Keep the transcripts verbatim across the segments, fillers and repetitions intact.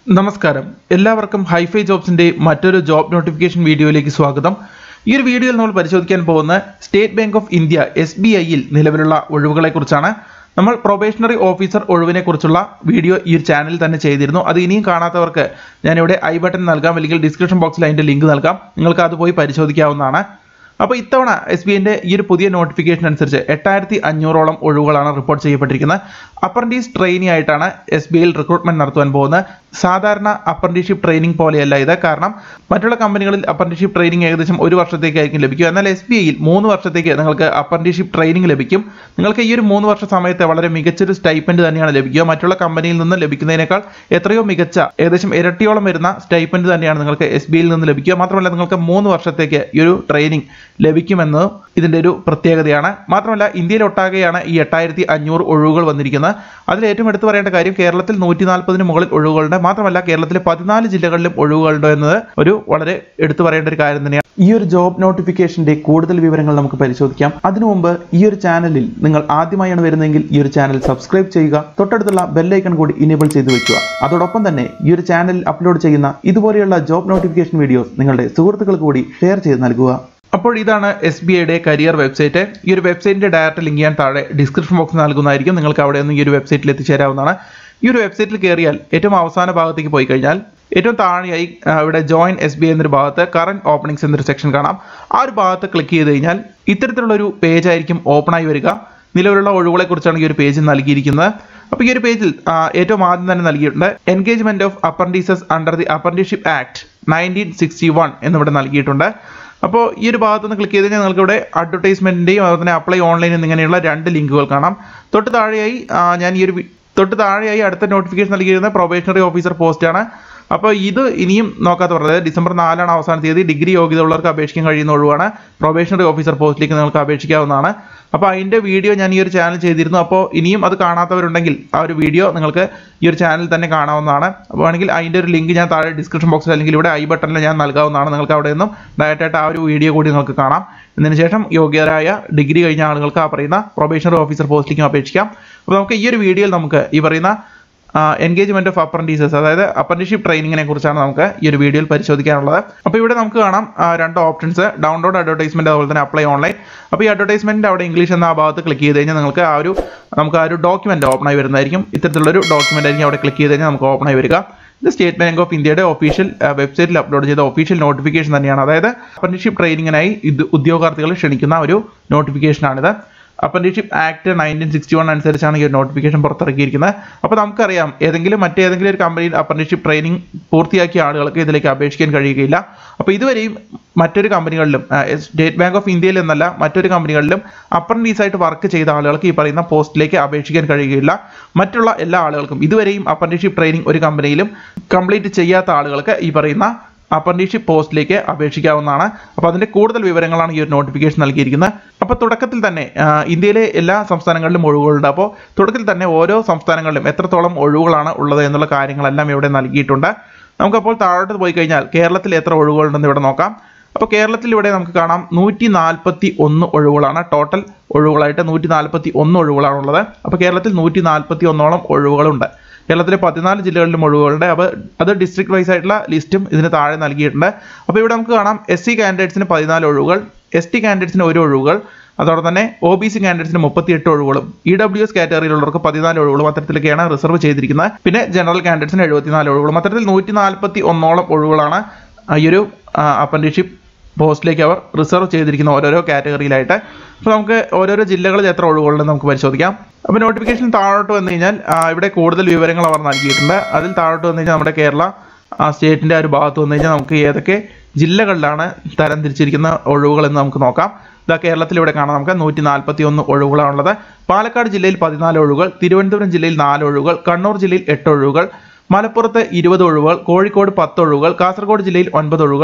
നമസ്കാരം എല്ലാവർക്കും ഹൈഫൈ ജോബ്സിന്റെ മറ്റൊരു ജോബ് നോട്ടിഫിക്കേഷൻ വീഡിയോയിലേക്ക് സ്വാഗതം. ഈ ഒരു വീഡിയോയിൽ നമ്മൾ പരിശോധിക്കാൻ പോകുന്ന State Bank of India S B ഐയിൽ നിലവിലുള്ള ഒഴിവുകളെക്കുറിച്ചാണ്. നമ്മൾ പ്രൊബേഷണറി ഓഫീസർ ഒഴിവിനെ കുറിച്ചുള്ള വീഡിയോ ഈ ഒരു ചാനലിൽ തന്നെ ചെയ്തിരുന്നു. അത് ഇനിയും കാണാത്തവർക്ക് ഞാനിവിടെ ഐ ബട്ടൺ നൽകാം, അല്ലെങ്കിൽ ഡിസ്ക്രിപ്ഷൻ ബോക്സിൽ അതിൻ്റെ ലിങ്ക് നൽകാം. നിങ്ങൾക്ക് അത് പോയി പരിശോധിക്കാവുന്നതാണ്. അപ്പോൾ ഇത്തവണ എസ് ബി ഐൻ്റെ ഈ ഒരു പുതിയ നോട്ടിഫിക്കേഷൻ അനുസരിച്ച് എട്ടായിരത്തി അഞ്ഞൂറോളം ഒഴിവുകളാണ് റിപ്പോർട്ട് ചെയ്യപ്പെട്ടിരിക്കുന്നത്. അപ്രന്റീസ് ട്രെയിനി ആയിട്ടാണ് എസ് ബി ഐയിൽ റിക്രൂട്ട്മെന്റ് നടത്തുവാൻ പോകുന്നത്. സാധാരണ അപ്രന്റീസ്ഷിപ്പ് ട്രെയിനിങ് പോലെയല്ല ഇത്. കാരണം മറ്റുള്ള കമ്പനികളിൽ അപ്രന്റീസ്ഷിപ്പ് ട്രെയിനിങ് ഏകദേശം ഒരു വർഷത്തേക്കായിരിക്കും ലഭിക്കുക. എന്നാൽ എസ് ബി ഐയിൽ മൂന്ന് വർഷത്തേക്ക് നിങ്ങൾക്ക് അപ്രന്റീസ്ഷിപ്പ് ട്രെയിനിങ് ലഭിക്കും. നിങ്ങൾക്ക് ഈ ഒരു മൂന്ന് വർഷ സമയത്ത് വളരെ മികച്ചൊരു സ്റ്റൈപ്പൻഡ് തന്നെയാണ് ലഭിക്കുക. മറ്റുള്ള കമ്പനിയിൽ നിന്ന് ലഭിക്കുന്നതിനേക്കാൾ എത്രയോ മികച്ച, ഏകദേശം ഇരട്ടിയോളം വരുന്ന സ്റ്റൈപ്പൻഡ് തന്നെയാണ് നിങ്ങൾക്ക് എസ് ബി ഐയിൽ നിന്ന് ലഭിക്കുക. മാത്രമല്ല നിങ്ങൾക്ക് മൂന്ന് വർഷത്തേക്ക് ഈ ഒരു ട്രെയിനിങ് ലഭിക്കുമെന്ന് ഇതിൻ്റെ ഒരു പ്രത്യേകതയാണ്. മാത്രമല്ല ഇന്ത്യയിലൊട്ടാകെയാണ് ഈ എട്ടായിരത്തി അഞ്ഞൂറ് ഒഴിവുകൾ വന്നിരിക്കുന്നത്. അതിൽ ഏറ്റവും എടുത്തു പറയേണ്ട കാര്യം, കേരളത്തിൽ നൂറ്റി നാൽപ്പതിന് മുകളിൽ ഒഴിവുകളുണ്ട്. മാത്രമല്ല കേരളത്തിലെ പതിനാല് ജില്ലകളിലും ഒഴിവുകളുണ്ട് എന്നത് ഒരു വളരെ എടുത്തു പറയേണ്ട ഒരു കാര്യം തന്നെയാണ്. ഈ ഒരു ജോബ് നോട്ടിഫിക്കേഷന്റെ കൂടുതൽ വിവരങ്ങൾ നമുക്ക് പരിശോധിക്കാം. അതിനു മുമ്പ് ഈ ഒരു ചാനലിൽ നിങ്ങൾ ആദ്യമായാണ് വരുന്നതെങ്കിൽ ഈ ഒരു ചാനൽ സബ്സ്ക്രൈബ് ചെയ്യുക, തൊട്ടടുത്തുള്ള ബെല്ലൈക്കൺ കൂടി ഇനേബിൾ ചെയ്തു വെക്കുക. അതോടൊപ്പം തന്നെ ഈ ഒരു ചാനലിൽ അപ്ലോഡ് ചെയ്യുന്ന ഇതുപോലെയുള്ള ജോബ് നോട്ടിഫിക്കേഷൻ വീഡിയോസ് നിങ്ങളുടെ സുഹൃത്തുക്കൾക്ക് കൂടി ഷെയർ ചെയ്ത് നൽകുക. അപ്പോൾ ഇതാണ് എസ് ബി ഐയുടെ കരിയർ വെബ്സൈറ്റ്. ഈ ഒരു വെബ്സൈറ്റിന്റെ ഡയറക്റ്റ് ലിങ്ക് ഞാൻ താഴെ ഡിസ്ക്രിപ്ഷൻ ബോക്സിൽ നൽകുന്നതായിരിക്കും. നിങ്ങൾക്ക് അവിടെ നിന്ന് ഈ ഒരു വെബ്സൈറ്റിൽ എത്തിച്ചേരാവുന്നതാണ്. ഈ ഒരു വെബ്സൈറ്റിൽ കയറിയാൽ ഏറ്റവും അവസാന ഭാഗത്തേക്ക് പോയി കഴിഞ്ഞാൽ ഏറ്റവും താഴെയായി ഇവിടെ ജോയിൻ എസ് ബി ഐ എന്നൊരു ഭാഗത്ത് കറന്റ് ഓപ്പണിംഗ്സ് എന്നൊരു സെക്ഷൻ കാണാം. ആ ഒരു ഭാഗത്ത് ക്ലിക്ക് ചെയ്ത് കഴിഞ്ഞാൽ ഇത്തരത്തിലുള്ളൊരു പേജ് ആയിരിക്കും ഓപ്പൺ ആയി വരിക. നിലവിലുള്ള ഒഴിവുകളെ കുറിച്ചാണ് ഈ ഒരു പേജിൽ നൽകിയിരിക്കുന്നത്. അപ്പോൾ ഈ ഒരു പേജിൽ ഏറ്റവും ആദ്യം തന്നെ നൽകിയിട്ടുണ്ട് engagement of apprentices under the apprenticeship act nineteen sixty one എന്നിവിടെ നൽകിയിട്ടുണ്ട്. അപ്പോൾ ഈ ഒരു ഭാഗത്തുനിന്ന് ക്ലിക്ക് ചെയ്ത് കഴിഞ്ഞാൽ നിങ്ങൾക്ക് ഇവിടെ അഡ്വർടൈസ്മെന്റിന്റെയും അതുപോലെ തന്നെ അപ്ലൈ ഓൺലൈൻ എന്നിങ്ങനെയുള്ള രണ്ട് ലിങ്കുകൾ കാണാം. തൊട്ട് താഴെയായി ഞാൻ ഈ ഒരു തൊട്ട് താഴെയായി അടുത്ത നോട്ടിഫിക്കേഷൻ നൽകിയിരുന്നത് പ്രൊബേഷണറി ഓഫീസർ പോസ്റ്റാണ്. അപ്പോൾ ഇത് ഇനിയും നോക്കാത്ത പറഞ്ഞത് ഡിസംബർ നാലാണ് അവസാന തീയതി. ഡിഗ്രി യോഗ്യത ഉള്ളവർക്ക് അപേക്ഷിക്കാൻ കഴിയുന്ന ഒഴിവാണ്. പ്രൊബേഷണറി ഓഫീസർ പോസ്റ്റിലേക്ക് നിങ്ങൾക്ക് അപേക്ഷിക്കാവുന്നതാണ്. അപ്പോൾ അതിൻ്റെ വീഡിയോ ഞാൻ ഈ ഒരു ചാനൽ ചെയ്തിരുന്നു. അപ്പോൾ ഇനിയും അത് കാണാത്തവരുണ്ടെങ്കിൽ ആ ഒരു വീഡിയോ നിങ്ങൾക്ക് ഈ ഒരു ചാനൽ തന്നെ കാണാവുന്നതാണ്. അപ്പോൾ ആണെങ്കിൽ അതിൻ്റെ ഒരു ലിങ്ക് ഞാൻ താഴെ ഡിസ്ക്രിപ്ഷൻ ബോക്സിൽ അല്ലെങ്കിൽ ഇവിടെ ഐ ബട്ടണിൽ ഞാൻ നൽകാവുന്നതാണ്. നിങ്ങൾക്ക് അവിടെ നിന്നും ഡയറക്റ്റായിട്ട് ആ ഒരു വീഡിയോ കൂടി നിങ്ങൾക്ക് കാണാം. ഇതിന് ശേഷം യോഗ്യരായ ഡിഗ്രി കഴിഞ്ഞ ആളുകൾക്ക് ആ പറയുന്ന പ്രൊബേഷണറി ഓഫീസർ പോസ്റ്റിലേക്കും അപേക്ഷിക്കാം. അപ്പോൾ നമുക്ക് ഈ ഒരു വീഡിയോയിൽ നമുക്ക് ഈ പറയുന്ന എൻഗേജ്മെന്റ് ഓഫ് അപ്രന്റീസസ്, അതായത് അപ്രന്റീസ്ഷിപ്പ് ട്രെയിനിങ്ങിനെ കുറിച്ചാണ് നമുക്ക് ഈ ഒരു വീഡിയോയിൽ പരിശോധിക്കാനുള്ളത്. അപ്പോൾ ഇവിടെ നമുക്ക് കാണാം രണ്ട് ഓപ്ഷൻസ്, ഡൗൺലോഡ് അഡ്വർടൈസ്മെന്റ് അതുപോലെ തന്നെ അപ്ലൈ ഓൺലൈൻ. അപ്പോൾ ഈ അഡ്വർടൈസ്മെന്റ് അവിടെ ഇംഗ്ലീഷ് എന്ന ആ ഭാഗത്ത് ക്ലിക്ക് ചെയ്ത് കഴിഞ്ഞാൽ നിങ്ങൾക്ക് ആ ഒരു നമുക്ക് ആ ഒരു ഡോക്യുമെന്റ് ഓപ്പൺ ആയി വരുന്നതായിരിക്കും. ഇത്തരത്തിലുള്ളൊരു ഡോക്യുമെന്റ് ആയിരിക്കും അവിടെ ക്ലിക്ക് ചെയ്ത് കഴിഞ്ഞാൽ നമുക്ക് ഓപ്പൺ ആയി വരിക. ഇത് സ്റ്റേറ്റ് ബാങ്ക് ഓഫ് ഇന്ത്യയുടെ ഒഫീഷ്യൽ വെബ്സൈറ്റിൽ അപ്ലോഡ് ചെയ്ത ഒഫീഷ്യൽ നോട്ടിഫിക്കേഷൻ തന്നെയാണ്. അതായത് അപ്രന്റീസ്ഷിപ്പ് ട്രെയിനിങ്ങിനായി ഇത് ഉദ്യോഗാർത്ഥികളെ ക്ഷണിക്കുന്ന ഒരു നോട്ടിഫിക്കേഷനാണിത്. Apprenticeship act nineteen sixty one അനുസരിച്ചാണ് ഈ ഒരു നോട്ടിഫിക്കേഷൻ പുറത്തിറക്കിയിരിക്കുന്നത്. അപ്പോൾ നമുക്കറിയാം ഏതെങ്കിലും മറ്റേതെങ്കിലും ഒരു കമ്പനിയിൽ അപ്രന്റീസ്ഷിപ്പ് ട്രെയിനിങ് പൂർത്തിയാക്കിയ ആളുകൾക്ക് ഇതിലേക്ക് അപേക്ഷിക്കാൻ കഴിയുകയില്ല. അപ്പോൾ ഇതുവരെയും മറ്റൊരു കമ്പനികളിലും സ്റ്റേറ്റ് ബാങ്ക് ഓഫ് ഇന്ത്യയിൽ എന്നല്ല മറ്റൊരു കമ്പനികളിലും അപ്രന്റീസായിട്ട് വർക്ക് ചെയ്ത ആളുകൾക്ക് ഈ പറയുന്ന പോസ്റ്റിലേക്ക് അപേക്ഷിക്കാൻ കഴിയുകയില്ല. മറ്റുള്ള എല്ലാ ആളുകൾക്കും ഇതുവരെയും അപ്രന്റീസ്ഷിപ്പ് ട്രെയിനിങ് ഒരു കമ്പനിയിലും കംപ്ലീറ്റ് ചെയ്യാത്ത ആളുകൾക്ക് ഈ പറയുന്ന അപ്രന്റീസ്ഷിപ്പ് പോസ്റ്റിലേക്ക് അപേക്ഷിക്കാവുന്നതാണ്. അപ്പോൾ അതിൻ്റെ കൂടുതൽ വിവരങ്ങളാണ് ഈ ഒരു നോട്ടിഫിക്കേഷൻ നൽകിയിരിക്കുന്നത്. അപ്പോൾ തുടക്കത്തിൽ തന്നെ ഇന്ത്യയിലെ എല്ലാ സംസ്ഥാനങ്ങളിലും ഒഴിവുകളുണ്ട്. അപ്പോൾ തുടക്കത്തിൽ തന്നെ ഓരോ സംസ്ഥാനങ്ങളിലും എത്രത്തോളം ഒഴിവുകളാണ് ഉള്ളത് എന്നുള്ള കാര്യങ്ങളെല്ലാം ഇവിടെ നൽകിയിട്ടുണ്ട്. നമുക്കപ്പോൾ താഴോട്ട് പോയി കഴിഞ്ഞാൽ കേരളത്തിൽ എത്ര ഒഴിവുകളുണ്ടെന്ന് ഇവിടെ നോക്കാം. അപ്പോൾ കേരളത്തിൽ ഇവിടെ നമുക്ക് കാണാം നൂറ്റി നാൽപ്പത്തി ഒന്ന് ഒഴിവുകളാണ്. ടോട്ടൽ ഒഴിവുകളായിട്ട് നൂറ്റി നാൽപ്പത്തി ഒന്ന് ഒഴിവുകളാണുള്ളത്. അപ്പോൾ കേരളത്തിൽ നൂറ്റി നാൽപ്പത്തി ഒന്നോളം ഒഴിവുകളുണ്ട്. കേരളത്തിലെ പതിനാല് ജില്ലകളിലും ഒഴിവുകളുണ്ട്. അപ്പോൾ അത് ഡിസ്ട്രിക്ട് വൈസ് ആയിട്ടുള്ള ലിസ്റ്റും ഇതിന് താഴെ നൽകിയിട്ടുണ്ട്. അപ്പോൾ ഇവിടെ നമുക്ക് കാണാം എസ് സി കാൻഡിഡേറ്റ്സിന് പതിനാല് ഒഴിവുകൾ, എസ് ടി കാൻഡിഡേറ്റ്സിന് ഒരു ഒഴിവുകൾ, അതോടെ തന്നെ ഒ ബി സി കാൻഡിഡേറ്റ്സിന് മുപ്പത്തിയെട്ട് ഒഴിവുകളും, ഇ ഡബ്ല്യു എസ് കാറ്റഗറിയിലുള്ളവർക്ക് പതിനാല് ഒഴിവുകളും അത്തരത്തിലൊക്കെയാണ് റിസർവ് ചെയ്തിരിക്കുന്നത്. പിന്നെ ജനറൽ കാൻഡിഡേറ്റ്സിന് എഴുപത്തിനാല് ഒഴിവുകളും. അത്തരത്തിൽ നൂറ്റി നാൽപ്പത്തി ഒന്നോളം ഒഴിവുകളാണ് ഈ ഒരു അപ്രന്റീസ്ഷിപ്പ് പോസ്റ്റിലേക്ക് അവർ റിസർവ് ചെയ്തിരിക്കുന്ന ഓരോരോ കാറ്റഗറിയിലായിട്ട്. അപ്പോൾ നമുക്ക് ഓരോരോ ജില്ലകളിൽ എത്ര ഒഴിവുകളുണ്ടെന്ന് നമുക്ക് പരിശോധിക്കാം. അപ്പോൾ നോട്ടിഫിക്കേഷൻ താഴോട്ട് വന്നു കഴിഞ്ഞാൽ ഇവിടെ കൂടുതൽ വിവരങ്ങൾ അവർ നൽകിയിട്ടുണ്ട്. അതിൽ താഴോട്ട് വന്നു കഴിഞ്ഞാൽ നമ്മുടെ കേരള സ്റ്റേറ്റിൻ്റെ ആ ഒരു ഭാഗത്ത് വന്നു കഴിഞ്ഞാൽ നമുക്ക് ഏതൊക്കെ ജില്ലകളിലാണ് തരം തിരിച്ചിരിക്കുന്ന ഒഴിവുകളെന്ന് നമുക്ക് നോക്കാം. ഇതാ കേരളത്തിൽ ഇവിടെ കാണാം നമുക്ക് നൂറ്റി നാൽപ്പത്തി ഒന്ന് ഒഴിവുകളാണുള്ളത്. പാലക്കാട് ജില്ലയിൽ പതിനാല് ഒഴിവുകൾ, തിരുവനന്തപുരം ജില്ലയിൽ നാല് ഒഴിവുകൾ, കണ്ണൂർ ജില്ലയിൽ എട്ട് ഒഴിവുകൾ, മലപ്പുറത്ത് ഇരുപത് ഒഴിവുകൾ, കോഴിക്കോട് പത്ത് ഒഴിവുകൾ, കാസർഗോഡ് ജില്ലയിൽ ഒൻപത് ഒഴിവുകൾ,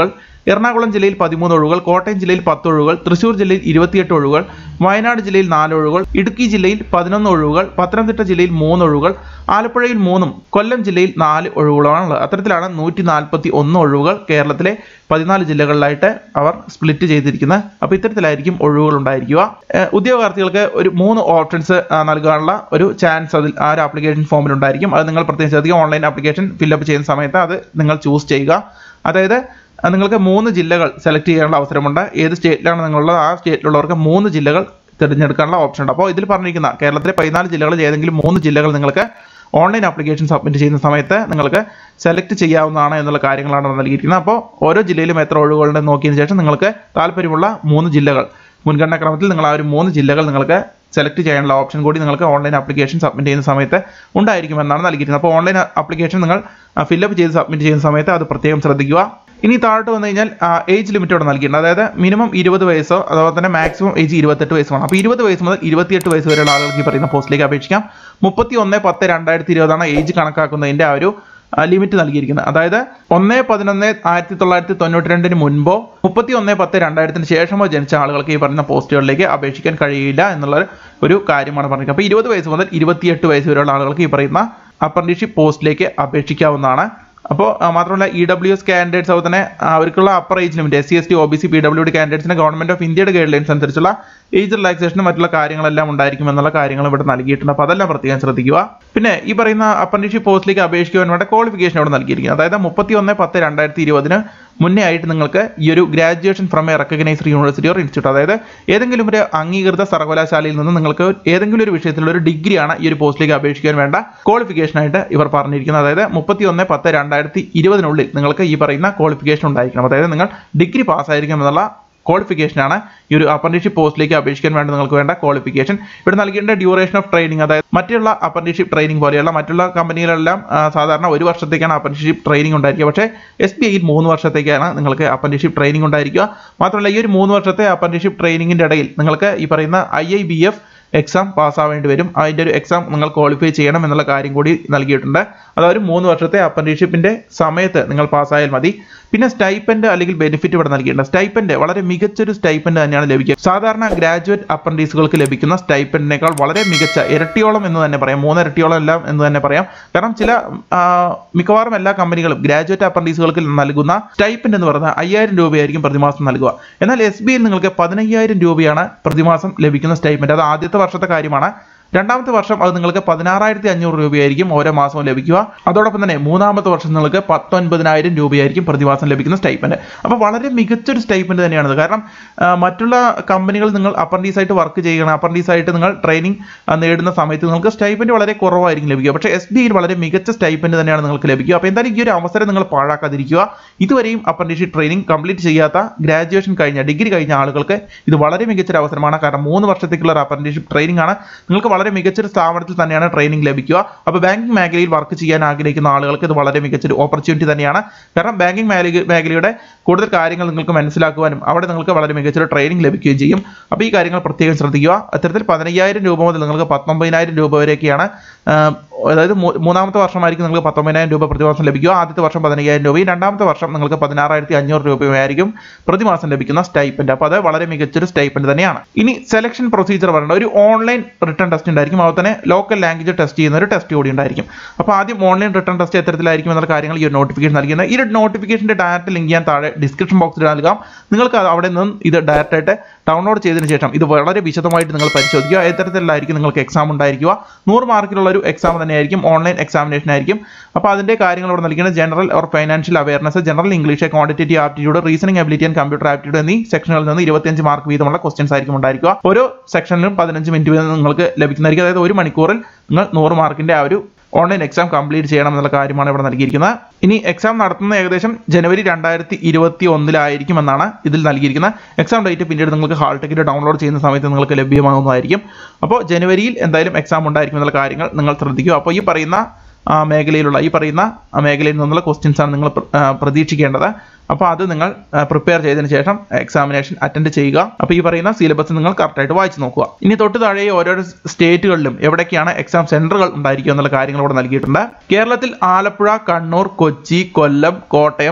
എറണാകുളം ജില്ലയിൽ പതിമൂന്ന് ഒഴിവുകൾ, കോട്ടയം ജില്ലയിൽ പത്ത് ഒഴിവുകൾ, തൃശൂർ ജില്ലയിൽ ഇരുപത്തിയെട്ട് ഒഴിവുകൾ, വയനാട് ജില്ലയിൽ നാല് ഒഴിവുകൾ, ഇടുക്കി ജില്ലയിൽ പതിനൊന്ന് ഒഴിവുകൾ, പത്തനംതിട്ട ജില്ലയിൽ മൂന്ന് ഒഴിവുകൾ, ആലപ്പുഴയിൽ മൂന്നും കൊല്ലം ജില്ലയിൽ നാല് ഒഴിവുകളാണുള്ളത്. അത്തരത്തിലാണ് നൂറ്റി നാൽപ്പത്തി ഒന്ന് ഒഴിവുകൾ കേരളത്തിലെ പതിനാല് ജില്ലകളിലായിട്ട് അവർ സ്പ്ലിറ്റ് ചെയ്തിരിക്കുന്നത്. അപ്പോൾ ഇത്തരത്തിലായിരിക്കും ഒഴിവുകൾ ഉണ്ടായിരിക്കുക. ഉദ്യോഗാർത്ഥികൾക്ക് ഒരു മൂന്ന് ഓപ്ഷൻസ് നൽകാനുള്ള ഒരു ചാൻസ് അതിൽ ആ ഒരു ആപ്ലിക്കേഷൻ ഫോമിൽ ഉണ്ടായിരിക്കും. അത് നിങ്ങൾ പ്രത്യേകം ശ്രദ്ധിക്കുക. ഓൺലൈൻ ആപ്ലിക്കേഷൻ ഫില്ലപ്പ് ചെയ്യുന്ന സമയത്ത് അത് നിങ്ങൾ ചൂസ് ചെയ്യുക. അതായത് നിങ്ങൾക്ക് മൂന്ന് ജില്ലകൾ സെലക്ട് ചെയ്യാനുള്ള അവസരമുണ്ട്. ഏത് സ്റ്റേറ്റിലാണ് നിങ്ങളുള്ളത് ആ സ്റ്റേറ്റിലുള്ളവർക്ക് മൂന്ന് ജില്ലകൾ തിരഞ്ഞെടുക്കാനുള്ള ഓപ്ഷൻ ഉണ്ട്. അപ്പോൾ ഇതിൽ പറഞ്ഞിരിക്കുന്ന കേരളത്തിലെ പതിനാല് ജില്ലകളിൽ ഏതെങ്കിലും മൂന്ന് ജില്ലകൾ നിങ്ങൾക്ക് ഓൺലൈൻ ആപ്ലിക്കേഷൻ സബ്മിറ്റ് ചെയ്യുന്ന സമയത്ത് നിങ്ങൾക്ക് സെലക്ട് ചെയ്യാവുന്നതാണ് എന്നുള്ള കാര്യങ്ങളാണ് നൽകിയിരിക്കുന്നത്. അപ്പോൾ ഓരോ ജില്ലയിലും എത്ര ഒഴിവുകളുണ്ടെന്ന് നോക്കിയതിന് ശേഷം നിങ്ങൾക്ക് താല്പര്യമുള്ള മൂന്ന് ജില്ലകൾ മുൻഗണനാ ക്രമത്തിൽ നിങ്ങൾ ആ ഒരു മൂന്ന് ജില്ലകൾ നിങ്ങൾക്ക് സെലക്ട് ചെയ്യാനുള്ള ഓപ്ഷൻ കൂടി നിങ്ങൾക്ക് ഓൺലൈൻ ആപ്ലിക്കേഷൻ സബ്മിറ്റ് ചെയ്യുന്ന സമയത്ത് ഉണ്ടായിരിക്കുമെന്നാണ് നൽകിയിരിക്കുന്നത്. അപ്പോൾ ഓൺലൈൻ ആപ്ലിക്കേഷൻ നിങ്ങൾ ഫില്ലപ്പ് ചെയ്ത് സബ്മിറ്റ് ചെയ്യുന്ന സമയത്ത് അത് പ്രത്യേകം ശ്രദ്ധിക്കുക. ഇനി താഴോട്ട് വന്നു കഴിഞ്ഞാൽ ഏജ് ലിമിറ്റ് ഇവിടെ നൽകിയിട്ടുണ്ട്. അതായത് മിനിമം ഇരുപത് വയസ്സോ അതുപോലെ തന്നെ മാക്സിമം ഏജ് ഇരുപത്തെട്ട് വയസ്സുമാണ്. അപ്പോൾ ഇരുപത് വയസ്സ് മുതൽ ഇരുപത്തിയെട്ട് വയസ്സ് വരെയുള്ള ആളുകൾക്ക് ഈ പറയുന്ന പോസ്റ്റിലേക്ക് അപേക്ഷിക്കാം. മുപ്പത്തി ഒന്ന് പത്ത് രണ്ടായിരത്തി ഇരുപതാണ് ഏജ് കണക്കാക്കുന്നതിൻ്റെ ആ ഒരു ലിമിറ്റ് നൽകിയിരിക്കുന്നത്. അതായത് ഒന്ന് പതിനൊന്ന് ആയിരത്തി തൊള്ളായിരത്തി തൊണ്ണൂറ്റി രണ്ടിന് മുൻപോ മുപ്പത്തി ഒന്ന് പത്ത് രണ്ടായിരത്തിന് ശേഷമോ ജനിച്ച ആളുകൾക്ക് ഈ പറയുന്ന പോസ്റ്റുകളിലേക്ക് അപേക്ഷിക്കാൻ കഴിയില്ല എന്നുള്ള ഒരു കാര്യമാണ് പറഞ്ഞത്. അപ്പോൾ ഇരുപത് വയസ്സ് മുതൽ ഇരുപത്തിയെട്ട് വയസ്സ് വരെയുള്ള ആളുകൾക്ക് ഈ പറയുന്ന അപ്രന്റീസ്ഷിപ്പ് പോസ്റ്റിലേക്ക് അപേക്ഷിക്കാവുന്നതാണ്. അപ്പോൾ മാത്രമല്ല ഇ ഡബ്ല്യു എസ് കാൻഡിഡേറ്റ്സ് അതുപോലെ തന്നെ അവർക്കുള്ള upper age limit S C S T O B C P W D കാൻഡിഡേറ്റ്സിന് ഗവൺമെന്റ് ഓഫ് ഇന്ത്യയുടെ ഗൈഡ് ലൈൻസ് അനുസരിച്ചുള്ള ഏജ് റിലാക്സേഷനും മറ്റുള്ള കാര്യങ്ങളെല്ലാം ഉണ്ടായിരിക്കും എന്നുള്ള കാര്യങ്ങൾ ഇവിടെ നൽകിയിട്ടുണ്ട്. അപ്പോൾ അതെല്ലാം പ്രത്യേകം ശ്രദ്ധിക്കുക. പിന്നെ ഈ പറയുന്ന അപ്രന്റീസ്ഷിപ്പ് പോസ്റ്റിലേക്ക് അപേക്ഷിക്കുവാൻ വേണ്ട ക്വാളിഫിക്കേഷൻ ഇവിടെ നൽകിയിരിക്കുന്നത്. അതായത് മുപ്പത്തി ഒന്ന് പത്ത് രണ്ടായിരത്തി ഇരുപതിന് മുന്നേ ആയിട്ട് നിങ്ങൾക്ക് ഈ ഒരു graduation from a recognised university or institute, അതായത് ഏതെങ്കിലും ഒരു അംഗീകൃത സർവകലാശാലയിൽ നിന്ന് നിങ്ങൾക്ക് ഏതെങ്കിലും ഒരു വിഷയത്തിലുള്ള ഒരു ഡിഗ്രിയാണ് ഈ ഒരു പോസ്റ്റിലേക്ക് അപേക്ഷിക്കാൻ വേണ്ട ക്വാളിഫിക്കേഷൻ ആയിട്ട് ഇവർ പറഞ്ഞിരിക്കുന്നത്. അതായത് മുപ്പത്തി ഒന്ന് പത്ത് രണ്ടായിരത്തി ഇരുപതിനുള്ളിൽ നിങ്ങൾക്ക് ഈ പറയുന്ന ക്വാളിഫിക്കേഷൻ ഉണ്ടായിരിക്കണം. അതായത് നിങ്ങൾ ഡിഗ്രി പാസ്സായിരിക്കണം എന്നുള്ള ക്വാളിഫിക്കേഷനാണ് ഈ ഒരു അപ്രന്റീസ്ഷിപ്പ് പോസ്റ്റിലേക്ക് അപേക്ഷിക്കാൻ വേണ്ടി നിങ്ങൾക്ക് വേണ്ട ക്വാളിഫിക്കേഷൻ. ഇവിടെ നൽകേണ്ട ഡ്യൂറേഷൻ ഓഫ് ട്രെയിനിങ്, അതായത് മറ്റുള്ള അപ്രന്റീസ്ഷിപ്പ് ട്രെയിനിങ് പോലെയുള്ള മറ്റുള്ള കമ്പനികളെല്ലാം സാധാരണ ഒരു വർഷത്തേക്കാണ് അപ്രന്റീസ്ഷിപ്പ് ട്രെയിനിങ് ഉണ്ടായിരിക്കുക. പക്ഷേ എസ് ബി ഐയിൽ മൂന്ന് വർഷത്തേക്കാണ് നിങ്ങൾക്ക് അപ്രന്റീസ്ഷിപ്പ് ട്രെയിനിങ് ഉണ്ടായിരിക്കുക. മാത്രമല്ല ഈ ഒരു മൂന്ന് വർഷത്തെ അപ്രന്റീസ്ഷിപ്പ് ട്രെയിനിങ്ങിൻ്റെ ഇടയിൽ നിങ്ങൾക്ക് ഈ പറയുന്ന I I B F exam പാസ്സാവേണ്ടി വരും. അതിൻ്റെ ഒരു എക്സാം നിങ്ങൾ ക്വാളിഫൈ ചെയ്യണം എന്നുള്ള കാര്യം കൂടി നൽകിയിട്ടുണ്ട്. അതായത് മൂന്ന് വർഷത്തെ അപ്രന്റീസ്ഷിപ്പിൻ്റെ സമയത്ത് നിങ്ങൾ പാസ്സായാൽ മതി. പിന്നെ സ്റ്റൈപ്പൻഡ് അല്ലെങ്കിൽ ബെനിഫിറ്റ് ഇവിടെ നൽകിയിട്ടുണ്ട്. സ്റ്റൈപ്പൻഡ് വളരെ മികച്ചൊരു സ്റ്റൈപ്പൻഡ് തന്നെയാണ് ലഭിക്കുക. സാധാരണ ഗ്രാജുവേറ്റ് അപ്രന്റീസുകൾക്ക് ലഭിക്കുന്ന സ്റ്റൈപ്പൻഡിനേക്കാൾ വളരെ മികച്ച ഇരട്ടിയോളം എന്ന് തന്നെ പറയാം, മൂന്നിരട്ടിയോളം എല്ലാം എന്ന് തന്നെ പറയാം. കാരണം ചില മിക്കവാറും എല്ലാ കമ്പനികളും ഗ്രാജുവേറ്റ് അപ്രന്റീസുകൾക്ക് നൽകുന്ന സ്റ്റൈപ്പൻഡ് എന്ന് പറയുന്നത് അയ്യായിരം രൂപയായിരിക്കും പ്രതിമാസം നൽകുക. എന്നാൽ എസ് ബി ഐയിൽ നിങ്ങൾക്ക് പതിനയ്യായിരം രൂപയാണ് പ്രതിമാസം ലഭിക്കുന്ന സ്റ്റൈപ്പൻഡ്. അത് ആദ്യത്തെ വർഷത്തെ കാര്യമാണ്. രണ്ടാമത്തെ വർഷം അത് നിങ്ങൾക്ക് പതിനാറായിരത്തി അഞ്ഞൂറ് രൂപയായിരിക്കും ഓരോ മാസവും ലഭിക്കുക. അതോടൊപ്പം തന്നെ മൂന്നാമത്തെ വർഷം നിങ്ങൾക്ക് പത്തൊൻപതിനായിരം രൂപയായിരിക്കും പ്രതിമാസം ലഭിക്കുന്ന സ്റ്റൈപ്പൻഡ്. അപ്പോൾ വളരെ മികച്ചൊരു സ്റ്റൈപ്പൻഡ് തന്നെയാണത്. കാരണം മറ്റുള്ള കമ്പനികൾ നിങ്ങൾ അപ്രന്റീസ് ആയിട്ട് വർക്ക് ചെയ്യണം, അപ്രന്റീസ് ആയിട്ട് നിങ്ങൾ ട്രെയിനിങ് നേടുന്ന സമയത്ത് നിങ്ങൾക്ക് സ്റ്റൈപ്പൻഡ് വളരെ കുറവായിരിക്കും ലഭിക്കുക. പക്ഷേ എസ് ബി ഐയിൽ വളരെ മികച്ച സ്റ്റൈപ്പൻഡ് തന്നെയാണ് നിങ്ങൾക്ക് ലഭിക്കുക. അപ്പോൾ എന്തായാലും ഈ ഒരു അവസരം നിങ്ങൾ പാഴാക്കാതിരിക്കുക. ഇതുവരെയും അപ്രന്റീസ്ഷിപ്പ് ട്രെയിനിങ് കംപ്ലീറ്റ് ചെയ്യാത്ത ഗ്രാജുവേഷൻ കഴിഞ്ഞ ഡിഗ്രി കഴിഞ്ഞ ആളുകൾക്ക് ഇത് വളരെ മികച്ചൊരു അവസരമാണ്. കാരണം മൂന്ന് വർഷത്തേക്കുള്ള ഒരു അപ്രന്റീസ്ഷിപ്പ് ട്രെയിനിങ് ആണ്. നിങ്ങൾക്ക് വളരെ മികച്ചൊരു സ്ഥാപനത്തിൽ തന്നെയാണ് ട്രെയിനിങ് ലഭിക്കുക. അപ്പോൾ ബാങ്കിംഗ് മേഖലയിൽ വർക്ക് ചെയ്യാൻ ആഗ്രഹിക്കുന്ന ആളുകൾക്ക് ഇത് വളരെ മികച്ചൊരു ഓപ്പർച്യൂണിറ്റി തന്നെയാണ്. കാരണം ബാങ്കിംഗ് മേഖലയുടെ കൂടുതൽ കാര്യങ്ങൾ നിങ്ങൾക്ക് മനസ്സിലാക്കുവാനും അവിടെ നിങ്ങൾക്ക് വളരെ മികച്ചൊരു ട്രെയിനിങ് ലഭിക്കുകയും ചെയ്യും. അപ്പോൾ ഈ കാര്യങ്ങൾ പ്രത്യേകം ശ്രദ്ധിക്കുക. അത്തരത്തിൽ പതിനയ്യായിരം രൂപ മുതൽ നിങ്ങൾക്ക് പത്തൊമ്പതിനായിരം രൂപ വരെയൊക്കെയാണ്, അതായത് മൂന്നാമത്തെ വർഷമായിരിക്കും നിങ്ങൾക്ക് പത്തൊമ്പതിനായിരം രൂപ പ്രതിമാസം ലഭിക്കുക. ആദ്യത്തെ വർഷം പതിനയ്യായിരം രൂപയും രണ്ടാമത്തെ വർഷം നിങ്ങൾക്ക് പതിനാറായിരത്തി അഞ്ഞൂറ് രൂപയുമായിരിക്കും പ്രതിമാസം ലഭിക്കുന്ന സ്റ്റൈപ്പൻഡ്. അപ്പോൾ അത് വളരെ മികച്ചൊരു സ്റ്റൈപ്പൻഡ് തന്നെയാണ്. ഇനി സെലക്ഷൻ പ്രൊസീജിയർ പറയുന്നത് ഒരു ഓൺലൈൻ റിട്ടേൺ ടെസ്റ്റ് ഉണ്ടായിരിക്കും. അതുപോലെ തന്നെ ലോക്കൽ ലാംഗ്വേജ് ടെസ്റ്റ് ചെയ്യുന്ന ഒരു ടെസ്റ്റ് കൂടി ഉണ്ടായിരിക്കും. അപ്പോൾ ആദ്യം ഓൺലൈൻ റിട്ടേൺ ടെസ്റ്റ് എത്തരത്തിലായിരിക്കും എന്നുള്ള കാര്യങ്ങൾ ഈ ഒരു നോട്ടിഫിക്കേഷൻ നൽകുന്നത്. ഈ ഒരു നോട്ടിഫിക്കേഷൻ്റെ ഡയറക്റ്റ് ലിങ്ക് ഞാൻ താഴെ ഡിസ്ക്രിപ്ഷൻ ബോക്സിൽ നൽകാം. നിങ്ങൾക്ക് അവിടെ നിന്നും ഇത് ഡയറക്റ്റ് ആയിട്ട് ഡൗൺലോഡ് ചെയ്തതിന് ശേഷം ഇത് വളരെ വിശദമായിട്ട് നിങ്ങൾ പരിശോധിക്കുക. എത്തരത്തിലായിരിക്കും നിങ്ങൾക്ക് എക്സാം ഉണ്ടായിരിക്കുക. നൂറ് മാർക്കിലുള്ള ഒരു എക്സാം തന്നെയായിരിക്കും, ഓൺലൈൻ എക്സാമിനേഷൻ ആയിരിക്കും. അപ്പോൾ അതിൻ്റെ കാര്യങ്ങൾ ഇവിടെ നൽകുന്നത് general or financial awareness, general English, quantitative aptitude, reasoning ability and computer aptitude എന്നീ സെക്ഷനുകളിൽ നിന്ന് ഇരുപത്തിയഞ്ച് മാർക്ക് വീതമുള്ള ക്വസ്റ്റ്യൻസ് ആയിരിക്കും ഉണ്ടായിരിക്കുക. ഓരോ സെക്ഷനിലും പതിനഞ്ച് മിനിറ്റ് വീതം നിങ്ങൾക്ക് ലഭിക്കുന്നതായിരിക്കും. അതായത് ഒരു മണിക്കൂറിൽ നിങ്ങൾ നൂറ് മാർക്കിൻ്റെ ആ ഒരു ഓൺലൈൻ എക്സാം കംപ്ലീറ്റ് ചെയ്യണം എന്നുള്ള കാര്യമാണ് ഇവിടെ നൽകിയിരിക്കുന്നത്. ഇനി എക്സാം നടത്തുന്നത് ഏകദേശം ജനുവരി രണ്ടായിരത്തി ഇരുപത്തി ഒന്നിലായിരിക്കും എന്നാണ് ഇതിൽ നൽകിയിരിക്കുന്നത്. എക്സാം ഡേറ്റ് പിന്നീട് നിങ്ങൾക്ക് ഹാൾ ടിക്കറ്റ് ഡൗൺലോഡ് ചെയ്യുന്ന സമയത്ത് നിങ്ങൾക്ക് ലഭ്യമാകുന്നതായിരിക്കും. അപ്പോൾ ജനുവരിയിൽ എന്തായാലും എക്സാം ഉണ്ടായിരിക്കും എന്നുള്ള കാര്യങ്ങൾ നിങ്ങൾ ശ്രദ്ധിക്കുക. അപ്പോൾ ഈ പറയുന്ന മേഖലയിലുള്ള ഈ പറയുന്ന മേഖലയിൽ നിന്നുള്ള ക്വസ്റ്റ്യൻസ് ആണ് നിങ്ങൾ പ്രതീക്ഷിക്കേണ്ടത്. അപ്പോൾ അത് നിങ്ങൾ പ്രിപ്പയർ ചെയ്തതിന് ശേഷം എക്സാമിനേഷൻ അറ്റൻഡ് ചെയ്യുക. അപ്പോൾ ഈ പറയുന്ന സിലബസ് നിങ്ങൾ കറക്റ്റായിട്ട് വായിച്ച് നോക്കുക. ഇനി തൊട്ട് താഴെ ഓരോരോ സ്റ്റേറ്റുകളിലും എവിടേക്കാണ് എക്സാം സെന്ററുകൾ ഉണ്ടായിരിക്കുക എന്നുള്ള കാര്യങ്ങൾ ഇവിടെ നൽകിയിട്ടുണ്ട്. കേരളത്തിൽ ആലപ്പുഴ, കണ്ണൂർ, കൊച്ചി, കൊല്ലം, കോട്ടയം,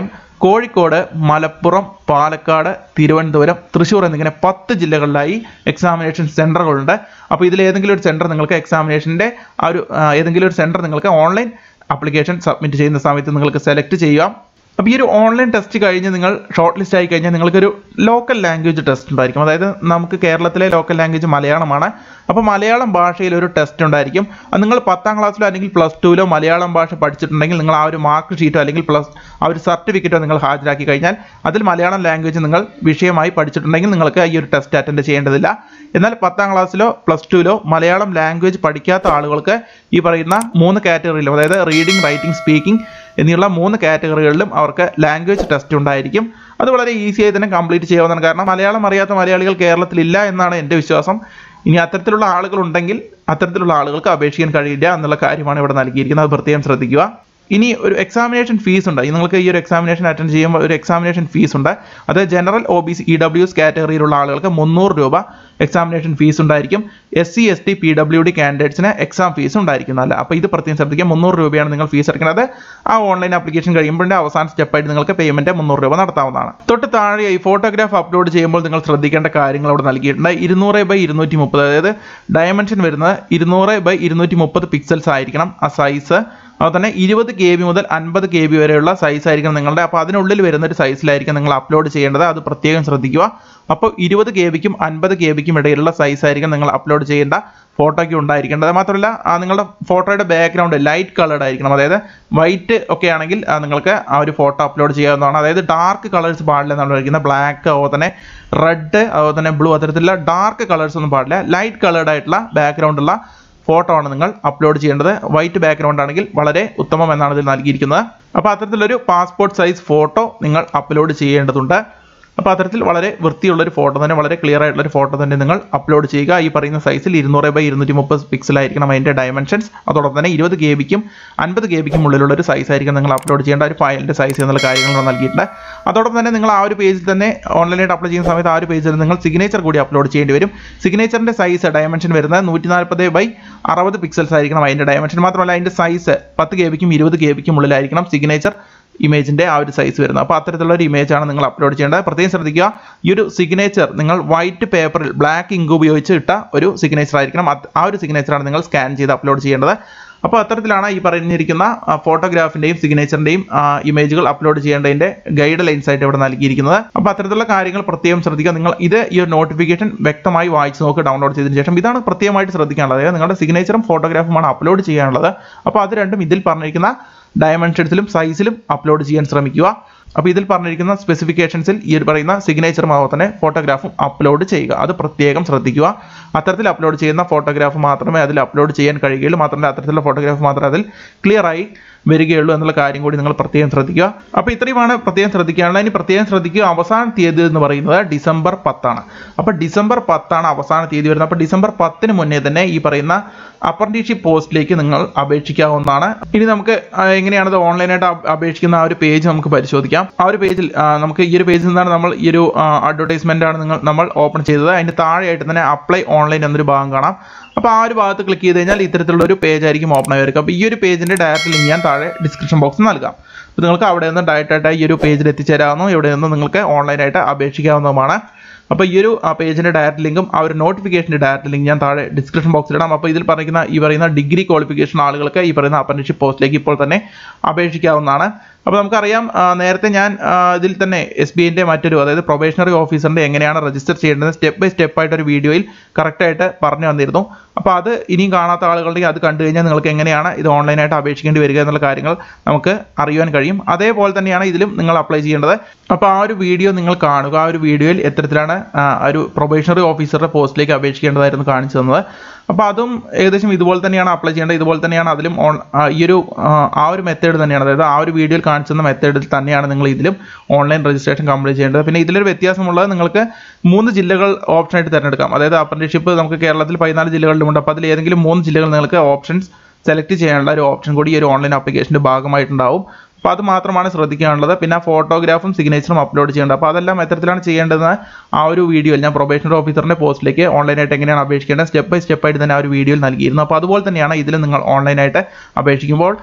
കോഴിക്കോട്, മലപ്പുറം, പാലക്കാട്, തിരുവനന്തപുരം, തൃശ്ശൂർ എന്നിങ്ങനെ പത്ത് ജില്ലകളിലായി എക്സാമിനേഷൻ സെന്ററുകളുണ്ട്. അപ്പോൾ ഇതിൽ ഏതെങ്കിലും ഒരു സെന്റർ നിങ്ങൾക്ക് എക്സാമിനേഷൻ്റെ ആ ഒരു ഏതെങ്കിലും ഒരു സെന്റർ നിങ്ങൾക്ക് ഓൺലൈൻ ആപ്ലിക്കേഷൻ സബ്മിറ്റ് ചെയ്യുന്ന സമയത്ത് നിങ്ങൾക്ക് സെലക്ട് ചെയ്യാം. അപ്പോൾ ഈ ഒരു ഓൺലൈൻ ടെസ്റ്റ് കഴിഞ്ഞ് നിങ്ങൾ ഷോർട്ട് ലിസ്റ്റ് ആയി കഴിഞ്ഞാൽ നിങ്ങൾക്കൊരു ലോക്കൽ ലാംഗ്വേജ് ടെസ്റ്റ് ഉണ്ടായിരിക്കും. അതായത് നമുക്ക് കേരളത്തിലെ ലോക്കൽ ലാംഗ്വേജ് മലയാളമാണ്. അപ്പോൾ മലയാളം ഭാഷയിൽ ഒരു ടെസ്റ്റ് ഉണ്ടായിരിക്കും. അത് നിങ്ങൾ പത്താം ക്ലാസ്സിലോ അല്ലെങ്കിൽ പ്ലസ് ടുവിലോ മലയാളം ഭാഷ പഠിച്ചിട്ടുണ്ടെങ്കിൽ നിങ്ങൾ ആ ഒരു മാർക്ക് ഷീറ്റോ അല്ലെങ്കിൽ പ്ലസ് ആ ഒരു സർട്ടിഫിക്കറ്റോ നിങ്ങൾ ഹാജരാക്കി കഴിഞ്ഞാൽ അതിൽ മലയാളം ലാംഗ്വേജ് നിങ്ങൾ വിഷയമായി പഠിച്ചിട്ടുണ്ടെങ്കിൽ നിങ്ങൾക്ക് ഈ ഒരു ടെസ്റ്റ് അറ്റൻഡ് ചെയ്യേണ്ടതില്ല. എന്നാൽ പത്താം ക്ലാസ്സിലോ പ്ലസ് ടുവിലോ മലയാളം ലാംഗ്വേജ് പഠിക്കാത്ത ആളുകൾക്ക് ഈ പറയുന്ന മൂന്ന് കാറ്റഗറിയിലും, അതായത് റീഡിംഗ്, റൈറ്റിംഗ്, സ്പീക്കിംഗ് എന്നുള്ള മൂന്ന് കാറ്റഗറികളിലും അവർക്ക് ലാംഗ്വേജ് ടെസ്റ്റ് ഉണ്ടായിരിക്കും. അത് വളരെ ഈസി ആയി തന്നെ കംപ്ലീറ്റ് ചെയ്യാവുന്നതാണ്. കാരണം മലയാളം അറിയാത്ത മലയാളികൾ കേരളത്തിലില്ല എന്നാണ് എൻ്റെ വിശ്വാസം. ഇനി അത്തരത്തിലുള്ള ആളുകളുണ്ടെങ്കിൽ അത്തരത്തിലുള്ള ആളുകൾക്ക് അപേക്ഷിക്കാൻ കഴിയില്ല എന്നുള്ള കാര്യമാണ് ഇവിടെ നൽകിയിരിക്കുന്നത്. അത് പ്രത്യേകം ശ്രദ്ധിക്കുക. ഇനി ഒരു എക്സാമിനേഷൻ ഫീസ് ഉണ്ട്. നിങ്ങൾക്ക് ഈ ഒരു എക്സാമിനേഷൻ അറ്റൻഡ് ചെയ്യുമ്പോൾ ഒരു എക്സാമിനേഷൻ ഫീസ് ഉണ്ട്. അത് general, O B C, E W S കാറ്റഗറിയിലുള്ള ആളുകൾക്ക് മുന്നൂറ് രൂപ എക്സാമിനേഷൻ ഫീസ് ഉണ്ടായിരിക്കും. S C, S T, P W D കാൻഡിഡേറ്റ്സിന് എക്സാം ഫീസ് ഉണ്ടായിരിക്കുന്നതല്ല. അപ്പോൾ ഇത് പ്രത്യേകം ശ്രദ്ധിക്കുക. മുന്നൂറ് രൂപയാണ് നിങ്ങൾ ഫീസ് അടയ്ക്കുന്നത്. ആ ഓൺലൈൻ ആപ്ലിക്കേഷൻ കഴിയുമ്പോഴേ അവസാന സ്റ്റെപ്പായിട്ട് നിങ്ങൾക്ക് പേയ്മെന്റ് മുന്നൂറ് രൂപ നടത്താവുന്നതാണ്. തൊട്ട് താഴെയായി ഫോട്ടോഗ്രാഫ് അപ്ലോഡ് ചെയ്യുമ്പോൾ നിങ്ങൾ ശ്രദ്ധിക്കേണ്ട കാര്യങ്ങൾ അവിടെ നൽകിയിട്ടുണ്ട്. ഇരുന്നൂറ് ബൈ ഇരുന്നൂറ്റി മുപ്പത്, അതായത് ഡയമെൻഷൻ വരുന്നത് ഇരുന്നൂറ് ബൈ ഇരുന്നൂറ്റി മുപ്പത് പിക്സൽസ് ആയിരിക്കണം ആ സൈസ്. അതുപോലെ തന്നെ ഇരുപത് കെ ബി മുതൽ അൻപത് കെ ബി വരെയുള്ള സൈസ് ആയിരിക്കണം നിങ്ങളുടെ. അപ്പോൾ അതിനുള്ളിൽ വരുന്ന ഒരു സൈസിലായിരിക്കും നിങ്ങൾ അപ്ലോഡ് ചെയ്യേണ്ടത്. അത് പ്രത്യേകം ശ്രദ്ധിക്കുക. അപ്പോൾ ഇരുപത് കെ ബിക്കും അൻപത് കെ ബിക്കും ഇടയിലുള്ള സൈസ് ആയിരിക്കും നിങ്ങൾ അപ്ലോഡ് ചെയ്യേണ്ട ഫോട്ടോയ്ക്ക് ഉണ്ടായിരിക്കേണ്ടത്. മാത്രമല്ല നിങ്ങളുടെ ഫോട്ടോയുടെ ബാക്ക്ഗ്രൗണ്ട് ലൈറ്റ് കളേർഡ് ആയിരിക്കണം. അതായത് വൈറ്റ് ഒക്കെ ആണെങ്കിൽ നിങ്ങൾക്ക് ആ ഒരു ഫോട്ടോ അപ്ലോഡ് ചെയ്യാവുന്നതാണ്. അതായത് ഡാർക്ക് കളേഴ്സ് പാടില്ല എന്നാണ് പറയുന്നത്. ബ്ലാക്ക്, അതുപോലെ തന്നെ റെഡ്, അതുപോലെ തന്നെ ബ്ലൂ, അത്തരത്തിലുള്ള ഡാർക്ക് കളേഴ്സ് ഒന്നും പാടില്ല. ലൈറ്റ് കളേർഡ് ആയിട്ടുള്ള ബാക്ക്ഗ്രൗണ്ട് ഉള്ള ഫോട്ടോ ആണ് നിങ്ങൾ അപ്ലോഡ് ചെയ്യേണ്ടത്. വൈറ്റ് ബാക്ക്ഗ്രൗണ്ട് ആണെങ്കിൽ വളരെ ഉത്തമം എന്നാണ് ഇതിൽ നൽകിയിരിക്കുന്നത്. അപ്പോൾ അത്തരത്തിലൊരു പാസ്പോർട്ട് സൈസ് ഫോട്ടോ നിങ്ങൾ അപ്ലോഡ് ചെയ്യേണ്ടതുണ്ട്. അപ്പോൾ അത്തരത്തിൽ വളരെ വൃത്തിയുള്ളൊരു ഫോട്ടോ തന്നെ, വളരെ ക്ലിയർ ആയിട്ടുള്ളൊരു ഫോട്ടോ തന്നെ നിങ്ങൾ അപ്ലോഡ് ചെയ്യുക. ഈ പറയുന്ന സൈസിൽ ഇരുന്നൂറ് ബൈ ഇരുന്നൂറ്റി മുപ്പത് പിക്സൽ ആയിരിക്കണം അതിൻ്റെ ഡയമെൻഷൻസ്. അതോടൊപ്പം തന്നെ ഇരുപത് കെ ബിക്കും അൻപത് കെ ബിക്കും ഉള്ളിലുള്ള ഒരു സൈസ് ആയിരിക്കും നിങ്ങൾ അപ്ലോഡ് ചെയ്യേണ്ട ഒരു ഫയലിൻ്റെ സൈസ് എന്നുള്ള കാര്യങ്ങൾ നൽകിയിട്ടുണ്ട്. അതോടൊപ്പം തന്നെ നിങ്ങൾ ആ ഒരു പേജിൽ തന്നെ ഓൺലൈനായിട്ട് അപ്ലോഡ് ചെയ്യുന്ന സമയത്ത് ആ ഒരു പേജിൽ നിങ്ങൾ സിഗ്നേച്ചർ കൂടി അപ്ലോഡ് ചെയ്യേണ്ടി വരും. സിഗ്നേച്ചറിൻ്റെ സൈസ് ഡയമെൻഷൻ വരുന്നത് നൂറ്റി നാൽപ്പത് ബൈ അറുപത് പിക്സൽസ് ആയിരിക്കണം അതിൻ്റെ ഡയമെൻഷൻ. മാത്രമല്ല അതിൻ്റെ സൈസ് പത്ത് കെ ബിക്കും ഇരുപത് കെ ബിക്കും ഉള്ളിലായിരിക്കണം സിഗ്നേച്ചർ ഇമേജിൻ്റെ ആ ഒരു സൈസ് വരുന്നത്. അപ്പോൾ അത്തരത്തിലുള്ള ഒരു ഇമേജാണ് നിങ്ങൾ അപ്ലോഡ് ചെയ്യേണ്ടത്. പ്രത്യേകം ശ്രദ്ധിക്കുക, ഈ ഒരു സിഗ്നേച്ചർ നിങ്ങൾ വൈറ്റ് പേപ്പറിൽ ബ്ലാക്ക് ഇങ്ക് ഉപയോഗിച്ച് ഇട്ട ഒരു സിഗ്നേച്ചർ ആയിരിക്കണം. ആ ഒരു സിഗ്നേച്ചറാണ് നിങ്ങൾ സ്കാൻ ചെയ്ത് അപ്ലോഡ് ചെയ്യേണ്ടത്. അപ്പോൾ അത്തരത്തിലാണ് ഈ പറഞ്ഞിരിക്കുന്ന ഫോട്ടോഗ്രാഫിൻ്റെയും സിഗ്നേച്ചറിൻ്റെയും ഇമേജുകൾ അപ്ലോഡ് ചെയ്യേണ്ടതിൻ്റെ ഗൈഡ് ലൈൻസ് ആയിട്ട് ഇവിടെ നൽകിയിരിക്കുന്നത്. അപ്പോൾ അത്തരത്തിലുള്ള കാര്യങ്ങൾ പ്രത്യേകം ശ്രദ്ധിക്കുക. നിങ്ങൾ ഇത് ഈ ഒരു നോട്ടിഫിക്കേഷൻ വ്യക്തമായി വായിച്ച് നോക്കുക ഡൗൺലോഡ് ചെയ്തതിന് ശേഷം. ഇതാണ് പ്രത്യേകമായിട്ട് ശ്രദ്ധിക്കാനുള്ളത്. അതായത് നിങ്ങളുടെ സിഗ്നേച്ചറും ഫോട്ടോഗ്രാഫുമാണ് അപ്ലോഡ് ചെയ്യാനുള്ളത്. അപ്പോൾ അത് രണ്ടും ഇതിൽ പറഞ്ഞിരിക്കുന്ന ഡയമെൻഷൻസിലും സൈസിലും അപ്ലോഡ് ചെയ്യാൻ ശ്രമിക്കുക. അപ്പോൾ ഇതിൽ പറഞ്ഞിരിക്കുന്ന സ്പെസിഫിക്കേഷൻസിൽ ഈ ഒരു പറയുന്ന സിഗ്നേച്ചറും അതുപോലെ തന്നെ ഫോട്ടോഗ്രാഫും അപ്ലോഡ് ചെയ്യുക. അത് പ്രത്യേകം ശ്രദ്ധിക്കുക. അത്തരത്തിൽ അപ്ലോഡ് ചെയ്യുന്ന ഫോട്ടോഗ്രാഫ് മാത്രമേ അതിൽ അപ്ലോഡ് ചെയ്യാൻ കഴിയുകയുള്ളൂ. മാത്രമല്ല അത്തരത്തിലുള്ള ഫോട്ടോഗ്രാഫ് മാത്രമേ അതിൽ ക്ലിയർ ആയി വരികയുള്ളൂ എന്നുള്ള കാര്യം കൂടി നിങ്ങൾ പ്രത്യേകം ശ്രദ്ധിക്കുക. അപ്പോൾ ഇത്രയുമാണ് പ്രത്യേകം ശ്രദ്ധിക്കാനുള്ളത്. ഇനി പ്രത്യേകം ശ്രദ്ധിക്കുക, അവസാന തീയതി എന്ന് പറയുന്നത് ഡിസംബർ പത്താണ്. അപ്പോൾ ഡിസംബർ പത്താണ് അവസാന തീയതി വരുന്നത്. അപ്പോൾ ഡിസംബർ പത്തിന് മുന്നേ തന്നെ ഈ പറയുന്ന അപ്രന്റീസ്ഷിപ്പ് പോസ്റ്റിലേക്ക് നിങ്ങൾ അപേക്ഷിക്കാവുന്നതാണ്. ഇനി നമുക്ക് എങ്ങനെയാണത് ഓൺലൈനായിട്ട് അപേക്ഷിക്കുന്ന ആ ഒരു പേജ് നമുക്ക് പരിശോധിക്കാം. ആ ഒരു പേജിൽ നമുക്ക് ഈ ഒരു പേജിൽ നിന്നാണ് നമ്മൾ ഈ ഒരു അഡ്വർടൈസ്മെന്റ് ആണ് നിങ്ങൾ നമ്മൾ ഓപ്പൺ ചെയ്തത്. അതിന്റെ താഴെയായിട്ട് തന്നെ അപ്ലൈ ഓൺലൈൻ എന്നൊരു ഭാഗം കാണാം. അപ്പോൾ ആ ഒരു ഭാഗത്ത് ക്ലിക്ക് ചെയ്ത് കഴിഞ്ഞാൽ ഇത്തരത്തിലുള്ള ഒരു പേജ് ആയിരിക്കും ഓപ്പൺ ആയി വരിക. അപ്പോൾ ഈ ഒരു പേജിന്റെ ഡയറക്റ്റ് ലിങ്ക് ഞാൻ താഴെ ഡിസ്ക്രിപ്ഷൻ ബോക്സിൽ നൽകാം. അപ്പോൾ നിങ്ങൾക്ക് അവിടെ നിന്ന് ഡയറക്റ്റ് ആയിട്ട് ഈ ഒരു പേജിൽ എത്തിച്ചേരാവുന്നു. ഇവിടെ നിന്ന് നിങ്ങൾക്ക് ഓൺലൈനായിട്ട് അപേക്ഷിക്കാവുന്നതുമാണ്. അപ്പോൾ ഈ ഒരു പേജിന്റെ ഡയറക്റ്റ് ലിങ്കും ആ ഒരു നോട്ടിഫിക്കേഷന്റെ ഡയറക്റ്റ് ലിങ്ക് ഞാൻ താഴെ ഡിസ്ക്രിപ്ഷൻ ബോക്സിൽ ഇടാം. അപ്പോൾ ഇതിൽ പറയുന്ന ഈ പറയുന്ന ഡിഗ്രി ക്വാളിഫിക്കേഷൻ ആളുകൾക്ക് ഈ പറയുന്ന അപ്രന്റീസ്ഷിപ്പ് പോസ്റ്റിലേക്ക് ഇപ്പോൾ തന്നെ അപേക്ഷിക്കാവുന്നതാണ്. അപ്പോൾ നമുക്കറിയാം, നേരത്തെ ഞാൻ ഇതിൽ തന്നെ എസ് ബി ഐൻ്റെ മറ്റൊരു, അതായത് പ്രൊബേഷണറി ഓഫീസറിൻ്റെ എങ്ങനെയാണ് രജിസ്റ്റർ ചെയ്യേണ്ടത് സ്റ്റെപ്പ് ബൈ സ്റ്റെപ്പ് ആയിട്ട് ഒരു വീഡിയോയിൽ കറക്റ്റായിട്ട് പറഞ്ഞു വന്നിരുന്നു. അപ്പോൾ അത് ഇനിയും കാണാത്ത ആളുകളുണ്ടെങ്കിൽ അത് കണ്ടു കഴിഞ്ഞാൽ നിങ്ങൾക്ക് എങ്ങനെയാണ് ഇത് ഓൺലൈനായിട്ട് അപേക്ഷിക്കേണ്ടി വരിക എന്നുള്ള കാര്യങ്ങൾ നമുക്ക് അറിയുവാൻ കഴിയും. അതേപോലെ തന്നെയാണ് ഇതിലും നിങ്ങൾ അപ്ലൈ ചെയ്യേണ്ടത്. അപ്പോൾ ആ ഒരു വീഡിയോ നിങ്ങൾ കാണുക. ആ ഒരു വീഡിയോയിൽ എത്തരത്തിലാണ് ഒരു പ്രൊബേഷണറി ഓഫീസറുടെ പോസ്റ്റിലേക്ക് അപേക്ഷിക്കേണ്ടതായിരുന്നു കാണിച്ചു തന്നത്. അപ്പോൾ അതും ഏകദേശം ഇതുപോലെ തന്നെയാണ് അപ്ലൈ ചെയ്യേണ്ടത്. ഇതുപോലെ തന്നെയാണ് അതിലും ഈ ഒരു ആ ഒരു മെത്തേഡ് തന്നെയാണ്, അതായത് ആ ഒരു വീഡിയോയിൽ കാണിച്ചുന്ന മെത്തേഡിൽ തന്നെയാണ് നിങ്ങൾ ഇതിലും ഓൺലൈൻ രജിസ്ട്രേഷൻ കംപ്ലീറ്റ് ചെയ്യേണ്ടത്. പിന്നെ ഇതിലൊരു വ്യത്യാസമുള്ളത്, നിങ്ങൾക്ക് മൂന്ന് ജില്ലകൾ ഓപ്ഷനായിട്ട് തിരഞ്ഞെടുക്കാം. അതായത് അപ്രന്റീസ്ഷിപ്പ് നമുക്ക് കേരളത്തിൽ പതിനാല് ജില്ലകളിലുമുണ്ട്. അപ്പോൾ അതിൽ ഏതെങ്കിലും മൂന്ന് ജില്ലകൾ നിങ്ങൾക്ക് ഓപ്ഷൻസ് സെലക്ട് ചെയ്യാനുള്ള ഒരു ഓപ്ഷൻ കൂടി ഈ ഒരു ഓൺലൈൻ ആപ്ലിക്കേഷൻ്റെ ഭാഗമായിട്ടുണ്ടാവും. അപ്പോൾ അത് മാത്രമാണ് ശ്രദ്ധിക്കാനുള്ളത്. പിന്നെ ഫോട്ടോഗ്രാഫും സിഗ്നേച്ചറും അപ്ലോഡ് ചെയ്യേണ്ടത്. അപ്പോൾ അതെല്ലാം എത്തരത്തിലാണ് ചെയ്യേണ്ടതെന്ന് ആ ഒരു വീഡിയോയിൽ ഞാൻ പ്രൊബേഷണറി ഓഫീസറിൻ്റെ പോസ്റ്റിലേക്ക് ഓൺലൈനായിട്ട് എങ്ങനെയാണ് അപേക്ഷിക്കേണ്ടത് സ്റ്റെപ്പ് ബൈ സ്റ്റെപ്പ് ആയിട്ട് തന്നെ ആ ഒരു വീഡിയോയിൽ നൽകിയിരുന്നു. അപ്പോൾ അതുപോലെ തന്നെയാണ് ഇതിൽ നിങ്ങൾ ഓൺലൈനായിട്ട് അപേക്ഷിക്കുമ്പോൾ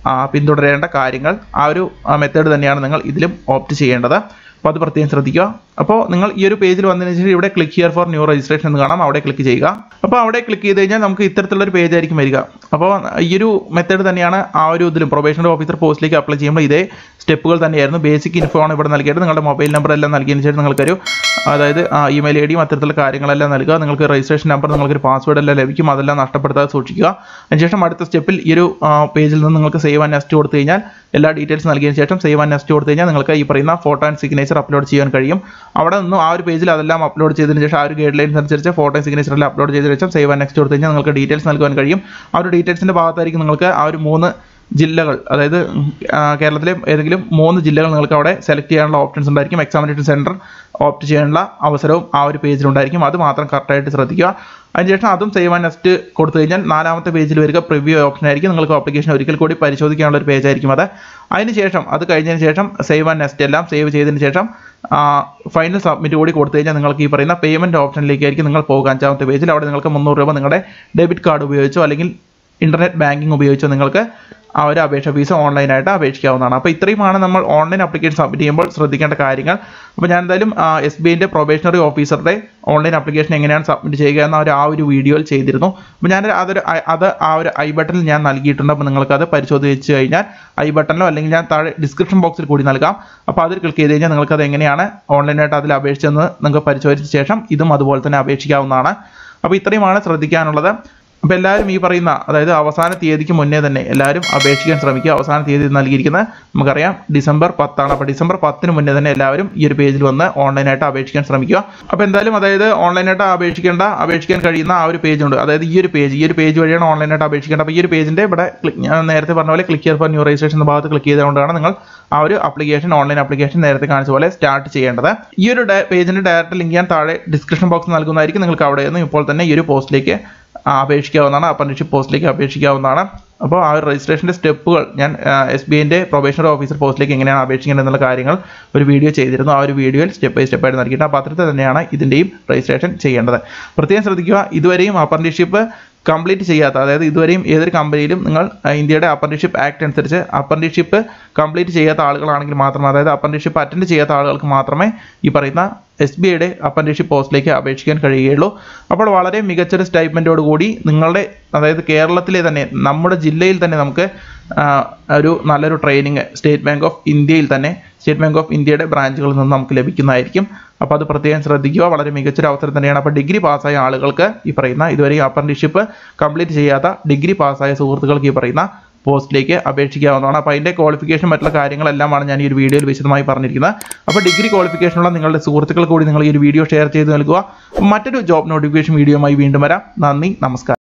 പിന്തുടരേണ്ട കാര്യങ്ങൾ ആ ഒരു മെത്തേഡ് തന്നെയാണ് നിങ്ങൾ ഇതിലും ഓപ്റ്റ് ചെയ്യേണ്ടത്. അപ്പോൾ അത് പ്രത്യേകം ശ്രദ്ധിക്കുക. അപ്പോൾ നിങ്ങൾ ഈ ഒരു പേജിൽ വന്നതിന് ശേഷം ഇവിടെ click here for new registration എന്ന് കാണാം, അവിടെ ക്ലിക്ക് ചെയ്യുക. അപ്പോൾ അവിടെ ക്ലിക്ക് ചെയ്ത് കഴിഞ്ഞാൽ നമുക്ക് ഇത്തരത്തിലുള്ള ഒരു പേജ് ആയിരിക്കും വരിക. അപ്പോൾ ഈ ഒരു മെത്തേഡ് തന്നെയാണ് ആ ഒരു ഇതിലും പ്രൊബേഷണറി ഓഫീസർ പോസ്റ്റിലേക്ക് അപ്ലൈ ചെയ്യുമ്പോൾ ഇതേ സ്റ്റെപ്പുകൾ തന്നെയായിരുന്നു. ബേസിക് ഇൻഫോ ആണ് ഇവിടെ നൽകിയത്. നിങ്ങളുടെ മൊബൈൽ നമ്പർ എല്ലാം നൽകിയതിന് ശേഷം നിങ്ങൾക്കൊരു അതായത് ഇമെയിൽ ഐ ഡിയും അത്തരത്തിലുള്ള കാര്യങ്ങളെല്ലാം നൽകുക. നിങ്ങൾക്ക് രജിസ്ട്രേഷൻ നമ്പർ, നിങ്ങൾക്കൊരു പാസ്വേഡ് എല്ലാം ലഭിക്കും. അതെല്ലാം നഷ്ടപ്പെടുത്താതെ സൂക്ഷിക്കുക. അതിനുശേഷം അടുത്ത സ്റ്റെപ്പിൽ ഈ ഒരു പേജിൽ നിന്ന് നിങ്ങൾക്ക് സേവ് ആൻഡ് നെക്സ്റ്റ് കൊടുത്തു കഴിഞ്ഞാൽ എല്ലാ ഡീറ്റെയിൽസ് നൽകിയതിന് ശേഷം സേവ് ആൻഡ് നെക്സ്റ്റ് കൊടുത്തു കഴിഞ്ഞാൽ നിങ്ങൾക്ക് ഈ പറയുന്ന ഫോട്ടോ ആൻഡ് സിഗ്നേച്ചർ അപ്ലോഡ് ചെയ്യാൻ കഴിയും. അവിടെ നിന്നും ആ ഒരു പേജിൽ അതെല്ലാം അപ്ലോഡ് ചെയ്തതിന് ശേഷം ആ ഒരു ഗൈഡ് ലൈൻസ് അനുസരിച്ച് ഫോട്ടോ ആൻഡ് സിഗ്നേച്ചർ എല്ലാം അപ്ലോഡ് ചെയ്തതിന് ശേഷം സേവ് ആൻഡ് നെക്സ്റ്റ് കൊടുത്തു കഴിഞ്ഞാൽ നിങ്ങൾക്ക് ഡീറ്റെയിൽസ് നൽകാൻ കഴിയും. ആ ഒരു ഡീറ്റെയിൽസിൻ്റെ ഭാഗത്തായിരിക്കും നിങ്ങൾക്ക് ആ ഒരു മൂന്ന് ജില്ലകൾ, അതായത് കേരളത്തിലെ ഏതെങ്കിലും മൂന്ന് ജില്ലകൾ നിങ്ങൾക്ക് അവിടെ സെലക്ട് ചെയ്യാനുള്ള ഓപ്ഷൻസ് ഉണ്ടായിരിക്കും. എക്സാമിനേഷൻ സെൻറ്റർ ഓപ്റ്റ് ചെയ്യാനുള്ള അവസരവും ആ ഒരു പേജിലുണ്ടായിരിക്കും. അത് മാത്രം കറക്റ്റായിട്ട് ശ്രദ്ധിക്കുക. അതിനുശേഷം അതും സേവ് ആൻഡ് നെക്സ്റ്റ് കൊടുത്തു കഴിഞ്ഞാൽ നാലാമത്തെ പേജിൽ വരിക പ്രിവ്യൂ ഓപ്ഷൻ ആയിരിക്കും. നിങ്ങൾക്ക് ആപ്ലിക്കേഷൻ ഒരിക്കൽ കൂടി പരിശോധിക്കാനുള്ള ഒരു പേജ് ആയിരിക്കും അത്. അതിനുശേഷം അത് കഴിഞ്ഞതിന് ശേഷം സേവ് ആൻഡ് നെക്സ്റ്റ് എല്ലാം സേവ് ചെയ്തതിന് ശേഷം ഫൈനൽ സബ്മിറ്റ് കൂടി കൊടുത്തു കഴിഞ്ഞാൽ നിങ്ങൾക്ക് ഈ പറയുന്ന പേയ്മെൻറ്റ് ഓപ്ഷനിലേക്കായിരിക്കും നിങ്ങൾ പോകുക. അഞ്ചാമത്തെ പേജിൽ അവിടെ നിങ്ങൾക്ക് മുന്നൂറ് രൂപ നിങ്ങളുടെ ഡെബിറ്റ് കാർഡ് ഉപയോഗിച്ചോ അല്ലെങ്കിൽ ഇൻ്റർനെറ്റ് ബാങ്കിങ് ഉപയോഗിച്ചോ നിങ്ങൾക്ക് ആ ഒരു അപേക്ഷ ഫീസ് ഓൺലൈനായിട്ട് അപേക്ഷിക്കാവുന്നതാണ്. അപ്പോൾ ഇത്രയുമാണ് നമ്മൾ ഓൺലൈൻ ആപ്ലിക്കേഷൻ സബ്മിറ്റ് ചെയ്യുമ്പോൾ ശ്രദ്ധിക്കേണ്ട കാര്യങ്ങൾ. അപ്പോൾ ഞാൻ എന്തായാലും എസ് ബി ഐൻ്റെ പ്രൊബേഷണറി ഓഫീസറുടെ ഓൺലൈൻ ആപ്ലിക്കേഷൻ എങ്ങനെയാണ് സബ്മിറ്റ് ചെയ്യുക എന്ന ഒരു ആ ഒരു വീഡിയോയിൽ ചെയ്തിരുന്നു. അപ്പോൾ ഞാൻ അതൊരു അത് ആ ഒരു ഐ ബട്ടണിൽ ഞാൻ നൽകിയിട്ടുണ്ട്. അപ്പോൾ നിങ്ങൾക്കത് പരിശോധിച്ച് കഴിഞ്ഞാൽ ഐ ബട്ടണിലോ അല്ലെങ്കിൽ ഞാൻ താഴെ ഡിസ്ക്രിപ്ഷൻ ബോക്സിൽ കൂടി നൽകാം. അപ്പോൾ അതിൽ ക്ലിക്ക് ചെയ്ത് കഴിഞ്ഞാൽ നിങ്ങൾക്കത് എങ്ങനെയാണ് ഓൺലൈനായിട്ട് അതിൽ അപേക്ഷിച്ചെന്ന് നിങ്ങൾക്ക് പരിശോധിച്ച ശേഷം ഇതും അതുപോലെ തന്നെ അപേക്ഷിക്കാവുന്നതാണ്. അപ്പോൾ ഇത്രയുമാണ് ശ്രദ്ധിക്കാനുള്ളത്. അപ്പോൾ എല്ലാവരും ഈ പറയുന്ന അതായത് അവസാന തീയതിക്ക് മുന്നേ തന്നെ എല്ലാവരും അപേക്ഷിക്കാൻ ശ്രമിക്കുക. അവസാന തീയതി നൽകിയിരിക്കുന്നത് നമുക്കറിയാം ഡിസംബർ പത്താണ്. അപ്പോൾ ഡിസംബർ പത്തിന് മുന്നേ തന്നെ എല്ലാവരും ഈ ഒരു പേജിൽ വന്ന് ഓൺലൈനായിട്ട് അപേക്ഷിക്കാൻ ശ്രമിക്കുക. അപ്പോൾ എന്തായാലും അതായത് ഓൺലൈനായിട്ട് അപേക്ഷിക്കേണ്ട അപേക്ഷിക്കാൻ കഴിയുന്ന ആ ഒരു പേജുണ്ട്. അതായത് ഈ ഒരു പേജ് ഈ ഒരു പേജ് വഴിയാണ് ഓൺലൈനായിട്ട് അപേക്ഷിക്കേണ്ടത്. അപ്പോൾ ഈ ഒരു പേജിൻ്റെ ഇവിടെ ക്ലിക്ക് ഞാൻ നേരത്തെ പറഞ്ഞ പോലെ click here for new registration എന്ന ഭാഗത്ത് ക്ലിക്ക് ചെയ്തുകൊണ്ടാണ് നിങ്ങൾ ആ ഒരു ആപ്ലിക്കേഷൻ ഓൺലൈൻ ആപ്ലിക്കേഷൻ നേരത്തെ കാണിച്ച പോലെ സ്റ്റാർട്ട് ചെയ്യേണ്ടത്. ഈ ഒരു പേജിൻ്റെ ഡയറക്റ്റ് ലിങ്ക് ഞാൻ താഴെ ഡിസ്ക്രിപ്ഷൻ ബോക്സ് നൽകുന്നതായിരിക്കും. നിങ്ങൾക്ക് അവിടെ നിന്ന് ഇപ്പോൾ തന്നെ ഈ ഒരു പോസ്റ്റിലേക്ക് അപേക്ഷിക്കാവുന്നതാണ്, അപ്രന്റീസ്ഷിപ്പ് പോസ്റ്റിലേക്ക് അപേക്ഷിക്കാവുന്നതാണ്. അപ്പോൾ ആ ഒരു രജിസ്ട്രേഷൻ്റെ സ്റ്റെപ്പുകൾ ഞാൻ എസ് ബി ഐൻ്റെ പ്രൊബേഷണറി ഓഫീസർ പോസ്റ്റിലേക്ക് എങ്ങനെയാണ് അപേക്ഷിക്കേണ്ടത് എന്നുള്ള കാര്യങ്ങൾ ഒരു വീഡിയോ ചെയ്തിരുന്നു. ആ ഒരു വീഡിയോയിൽ സ്റ്റെപ്പ് ബൈ സ്റ്റെപ്പായിട്ട് നൽകിയിട്ട് ആ പത്രത്തിൽ തന്നെയാണ് ഇതിൻ്റെയും രജിസ്ട്രേഷൻ ചെയ്യേണ്ടത്. പ്രത്യേകം ശ്രദ്ധിക്കുക, ഇതുവരെയും അപ്രന്റീസ്ഷിപ്പ് കംപ്ലീറ്റ് ചെയ്യാത്ത, അതായത് ഇതുവരെയും ഏതൊരു കമ്പനിയിലും നിങ്ങൾ ഇന്ത്യയുടെ അപ്രന്റീസ്ഷിപ്പ് ആക്ട് അനുസരിച്ച് അപ്രന്റീസ്ഷിപ്പ് കംപ്ലീറ്റ് ചെയ്യാത്ത ആളുകളാണെങ്കിൽ മാത്രമേ, അതായത് അപ്രന്റീസ്ഷിപ്പ് അറ്റൻഡ് ചെയ്യാത്ത ആളുകൾക്ക് മാത്രമേ ഈ പറയുന്ന എസ് ബി ഐയുടെ അപ്രന്റീസ്ഷിപ്പ് പോസ്റ്റിലേക്ക് അപേക്ഷിക്കാൻ കഴിയുകയുള്ളൂ. അപ്പോൾ വളരെ മികച്ചൊരു സ്റ്റൈപ്മെൻറ്റോട് കൂടി നിങ്ങളുടെ അതായത് കേരളത്തിലെ തന്നെ നമ്മുടെ ജില്ലയിൽ തന്നെ നമുക്ക് ഒരു നല്ലൊരു ട്രെയിനിങ് സ്റ്റേറ്റ് ബാങ്ക് ഓഫ് ഇന്ത്യയിൽ തന്നെ സ്റ്റേറ്റ് ബാങ്ക് ഓഫ് ഇന്ത്യയുടെ ബ്രാഞ്ചുകളിൽ നിന്ന് നമുക്ക് ലഭിക്കുന്നതായിരിക്കും. അപ്പോൾ അത് പ്രത്യേകം ശ്രദ്ധിക്കുക. വളരെ മികച്ചൊരു അവസരം തന്നെയാണ്. അപ്പോൾ ഡിഗ്രി പാസ്സായ ആളുകൾക്ക് ഈ പറയുന്ന ഇതുവരെ അപ്രന്റീസ്ഷിപ്പ് കംപ്ലീറ്റ് ചെയ്യാത്ത ഡിഗ്രി പാസ്സായ സുഹൃത്തുക്കൾക്ക് ഈ പറയുന്ന പോസ്റ്റിലേക്ക് അപേക്ഷിക്കാവുന്നതാണ്. അപ്പോൾ അതിൻ്റെ ക്വാളിഫിക്കേഷൻ മറ്റുള്ള കാര്യങ്ങളെല്ലാമാണ് ഞാൻ ഈ ഒരു വീഡിയോയിൽ വിശദമായി പറഞ്ഞിരിക്കുന്നത്. അപ്പോൾ ഡിഗ്രി ക്വാളിഫിക്കേഷനുള്ള നിങ്ങളുടെ സുഹൃത്തുക്കൾ കൂടി നിങ്ങൾ ഈ ഒരു വീഡിയോ ഷെയർ ചെയ്ത് നൽകുക. മറ്റൊരു ജോബ് നോട്ടിഫിക്കേഷൻ വീഡിയോയുമായി വീണ്ടും വരാം. നന്ദി, നമസ്കാരം.